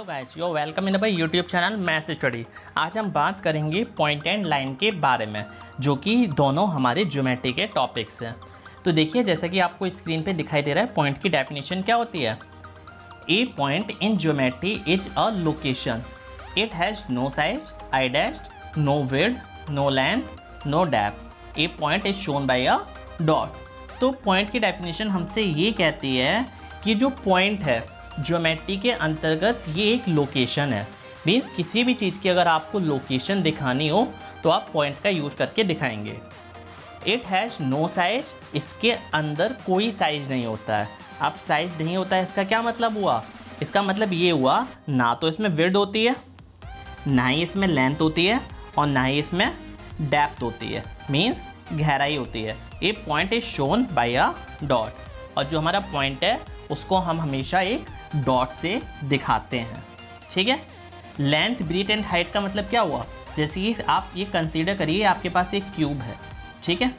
Hello guys, you welcome in my YouTube channel maths study. आज हम बात करेंगे पॉइंट एंड लाइन के बारे में, जो कि दोनों हमारे ज्योमेट्री के टॉपिक्स हैं। तो देखिए, जैसा कि आपको स्क्रीन पे दिखाई दे रहा है, पॉइंट की डेफिनेशन क्या होती है। A point in geometry is a location, it has no size, I dashed, no width, no length, no depth. A point is shown by a dot. तो पॉइंट की डेफिनेशन हमसे ये कहती है कि जो पॉइंट है ज्योमेट्री के अंतर्गत ये एक लोकेशन है। मीन्स किसी भी चीज़ की अगर आपको लोकेशन दिखानी हो तो आप पॉइंट का यूज़ करके दिखाएंगे। इट हैज़ नो साइज, इसके अंदर कोई साइज नहीं होता है। अब साइज नहीं होता है, इसका क्या मतलब हुआ? इसका मतलब ये हुआ, ना तो इसमें विड्थ होती है, ना ही इसमें लेंथ होती है, और ना ही इसमें डेप्थ होती है, मीन्स गहराई होती है। A point is shown by a dot, और जो हमारा पॉइंट है उसको हम हमेशा एक डॉट से दिखाते हैं। ठीक है। लेंथ, ब्रीथ एंड हाइट का मतलब क्या हुआ? जैसे कि आप ये कंसीडर करिए, आपके पास एक क्यूब है, ठीक है।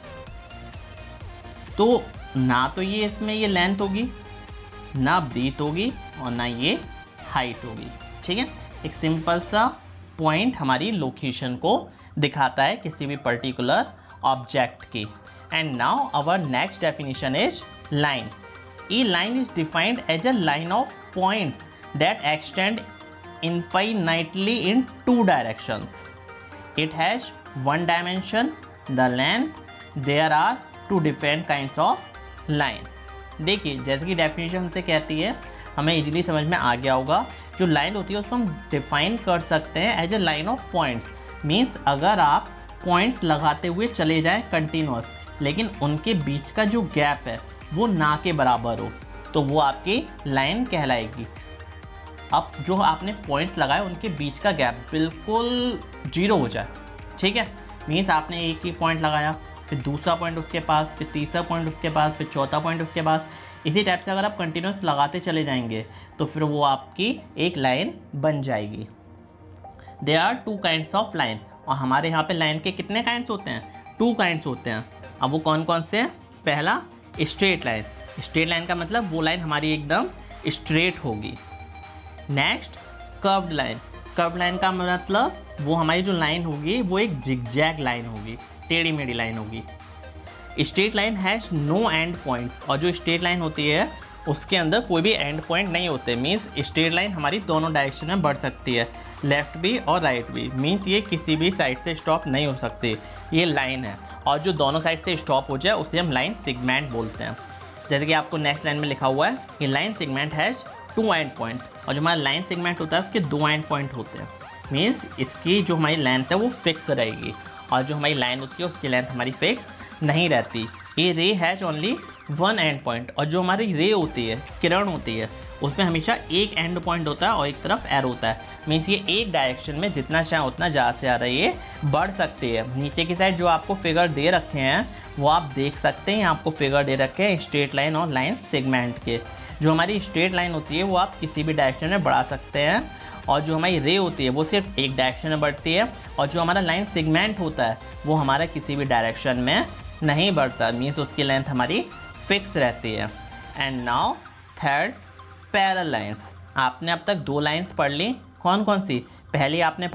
तो ना तो ये इसमें ये लेंथ होगी, ना ब्रीथ होगी, और ना ये हाइट होगी। ठीक है। एक सिंपल सा पॉइंट हमारी लोकेशन को दिखाता है किसी भी पर्टिकुलर ऑब्जेक्ट की। And now our next definition is line. A line is defined as a line of points that extend infinitely in two directions. It has one dimension, the length. There are two different kinds of line. देखिए, जैसे कि definition हमसे कहती है, हमें easily समझ में आ गया होगा। जो लाइन होती है उसको हम डिफाइन कर सकते हैं as a line of points. Means अगर आप पॉइंट्स लगाते हुए चले जाएं कंटिन्यूस, लेकिन उनके बीच का जो गैप है वो ना के बराबर हो, तो वो आपकी लाइन कहलाएगी। अब जो आपने पॉइंट्स लगाए उनके बीच का गैप बिल्कुल जीरो हो जाए, ठीक है। मीन्स आपने एक ही पॉइंट लगाया, फिर दूसरा पॉइंट उसके पास, फिर तीसरा पॉइंट उसके पास, फिर चौथा पॉइंट उसके पास। इसी टाइप से अगर आप कंटिन्यूस लगाते चले जाएंगे तो फिर वो आपकी एक लाइन बन जाएगी। There are two kinds of line, और हमारे यहाँ पे लाइन के कितने काइंड्स होते हैं? टू काइंड्स होते हैं। अब वो कौन कौन से हैं? पहला, स्ट्रेट लाइन। स्ट्रेट लाइन का मतलब वो लाइन हमारी एकदम स्ट्रेट होगी। Next, curved line. Curved line का मतलब वो हमारी जो लाइन होगी वो एक जिगजैग लाइन होगी, टेढ़ी मेढ़ी लाइन होगी। Straight line has no end points, और जो स्ट्रेट लाइन होती है उसके अंदर कोई भी एंड पॉइंट नहीं होते। मीन्स स्ट्रेट लाइन हमारी दोनों डायरेक्शन में बढ़ सकती है, लेफ्ट भी और राइट भी। मीन्स ये किसी भी साइड से स्टॉप नहीं हो सकती, ये लाइन है। और जो दोनों साइड से स्टॉप हो जाए उसे हम लाइन सेगमेंट बोलते हैं। जैसे कि आपको नेक्स्ट लाइन में लिखा हुआ है कि line segment has two end point, और जो हमारा लाइन सेगमेंट होता है उसके दो एंड पॉइंट होते हैं। मीन्स इसकी जो हमारी लेंथ है वो फिक्स रहेगी, और जो हमारी लाइन होती है उसकी लेंथ हमारी फिक्स नहीं रहती। ये ray has only one end point, और जो हमारी रे होती है, किरण होती है, उसमें हमेशा एक एंड पॉइंट होता है और एक तरफ एरो होता है। मीन्स ये एक डायरेक्शन में जितना चाहे उतना ज़्यादा से ज़्यादा ये बढ़ सकती है। नीचे की साइड जो आपको फिगर दे रखे हैं वो आप देख सकते हैं, आपको फिगर दे रखे हैं स्ट्रेट लाइन और लाइन सेगमेंट के। जो हमारी स्ट्रेट लाइन होती है वो आप किसी भी डायरेक्शन में बढ़ा सकते हैं, और जो हमारी रे होती है वो सिर्फ एक डायरेक्शन में बढ़ती है, और जो हमारा लाइन सेगमेंट होता है वो हमारा किसी भी डायरेक्शन में नहीं बढ़ता। मीन्स उसकी लेंथ हमारी फिक्स रहती है। And now third, parallel lines. आपने अब तक दो लाइंस पढ़ ली। कौन कौन सी? पहले आपने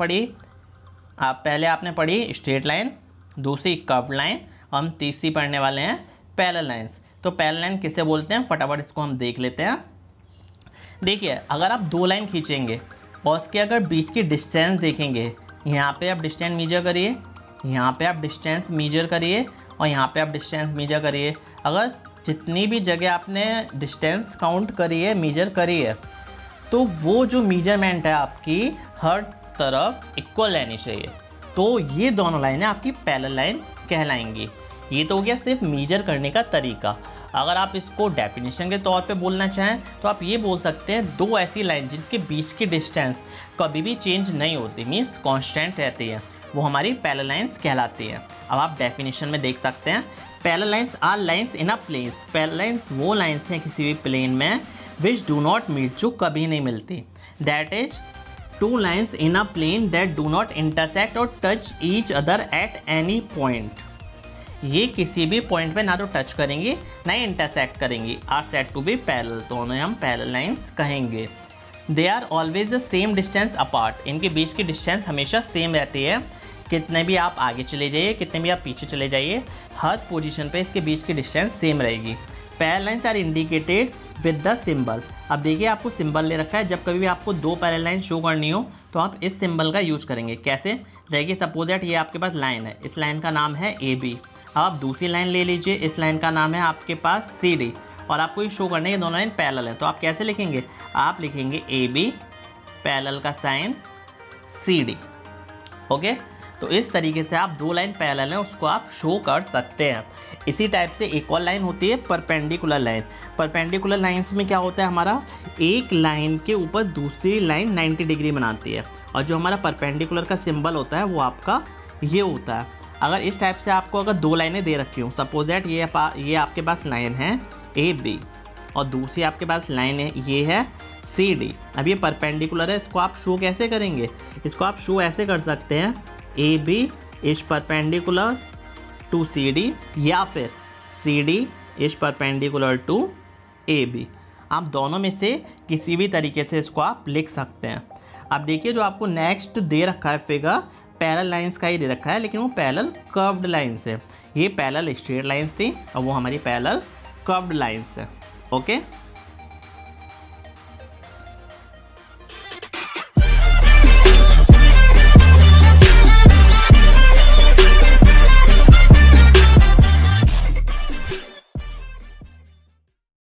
पढ़ी स्ट्रेट लाइन, दूसरी कर्व लाइन, और हम तीसरी पढ़ने वाले हैं पैरेलल लाइंस। तो पैरेलल लाइन किसे बोलते हैं, फटाफट इसको हम देख लेते हैं। देखिए, अगर आप दो लाइन खींचेंगे और उसके अगर बीच की डिस्टेंस देखेंगे, यहाँ पे आप डिस्टेंस मेजर करिए, यहाँ पे आप डिस्टेंस मेजर करिए, और यहाँ पे आप डिस्टेंस मेजर करिए। अगर जितनी भी जगह आपने डिस्टेंस काउंट करी है, मेजर करी है, तो वो जो मेजरमेंट है आपकी हर तरफ इक्वल रहनी चाहिए। तो ये दोनों लाइनें आपकी पैरेलल लाइन कहलाएंगी। ये तो हो गया सिर्फ मेजर करने का तरीका। अगर आप इसको डेफिनेशन के तौर पे बोलना चाहें तो आप ये बोल सकते हैं, दो ऐसी लाइन जिनके बीच की डिस्टेंस कभी भी चेंज नहीं होती, मीन्स कांस्टेंट रहती है, वो हमारी पैरेलल लाइंस कहलाती है। अब आप डेफिनेशन में देख सकते हैं, parallel lines are lines in a plane. Parallel lines वो लाइंस हैं किसी भी प्लेन में विच डू नॉट मीट, जो कभी नहीं मिलती। That is two lines in a plane that do not intersect और touch each other at any point. ये किसी भी पॉइंट पे ना तो टच करेंगी ना ही इंटरसेक्ट करेंगी, are said to be parallel, तो उन्हें हम पैरेलल लाइंस कहेंगे। They are always the same distance apart, इनके बीच की डिस्टेंस हमेशा सेम रहती है। कितने भी आप आगे चले जाइए, कितने भी आप पीछे चले जाइए, हर पोजीशन पे इसके बीच की डिस्टेंस सेम रहेगी। Parallel lines are indicated with the symbol. अब देखिए आपको सिंबल ले रखा है, जब कभी भी आपको दो पैरेलल लाइन शो करनी हो तो आप इस सिंबल का यूज करेंगे। कैसे? देखिए सपोज दैट ये आपके पास लाइन है, इस लाइन का नाम है ए बी। अब आप दूसरी लाइन ले लीजिए, इस लाइन का नाम है आपके पास सी डी, और आपको ये शो करना है ये दोनों लाइन पैरेलल है। तो आप कैसे लिखेंगे? आप लिखेंगे ए बी पैरेलल का साइन सी डी। ओके, तो इस तरीके से आप दो लाइन पैरेलल हैं उसको आप शो कर सकते हैं। इसी टाइप से एक और लाइन होती है परपेंडिकुलर लाइन। परपेंडिकुलर लाइंस में क्या होता है, हमारा एक लाइन के ऊपर दूसरी लाइन 90 डिग्री बनाती है, और जो हमारा परपेंडिकुलर का सिंबल होता है वो आपका ये होता है। अगर इस टाइप से आपको अगर दो लाइनें दे रखी हूँ, सपोज दैट ये आपके पास लाइन है ए बी और दूसरी आपके पास लाइन है ये है सी डी। अब ये परपेंडिकुलर है, इसको आप शो कैसे करेंगे? इसको आप शो ऐसे कर सकते हैं, A B is perpendicular to C D, या फिर C D is perpendicular to A B. आप दोनों में से किसी भी तरीके से इसको आप लिख सकते हैं। अब देखिए जो आपको नेक्स्ट दे रखा है फिगर, पैरेलल लाइंस का ही दे रखा है, लेकिन वो पैरेलल कर्व्ड लाइंस है। ये पैरेलल स्ट्रेट लाइंस थी और वो हमारी पैरेलल कर्व्ड लाइंस है। ओके।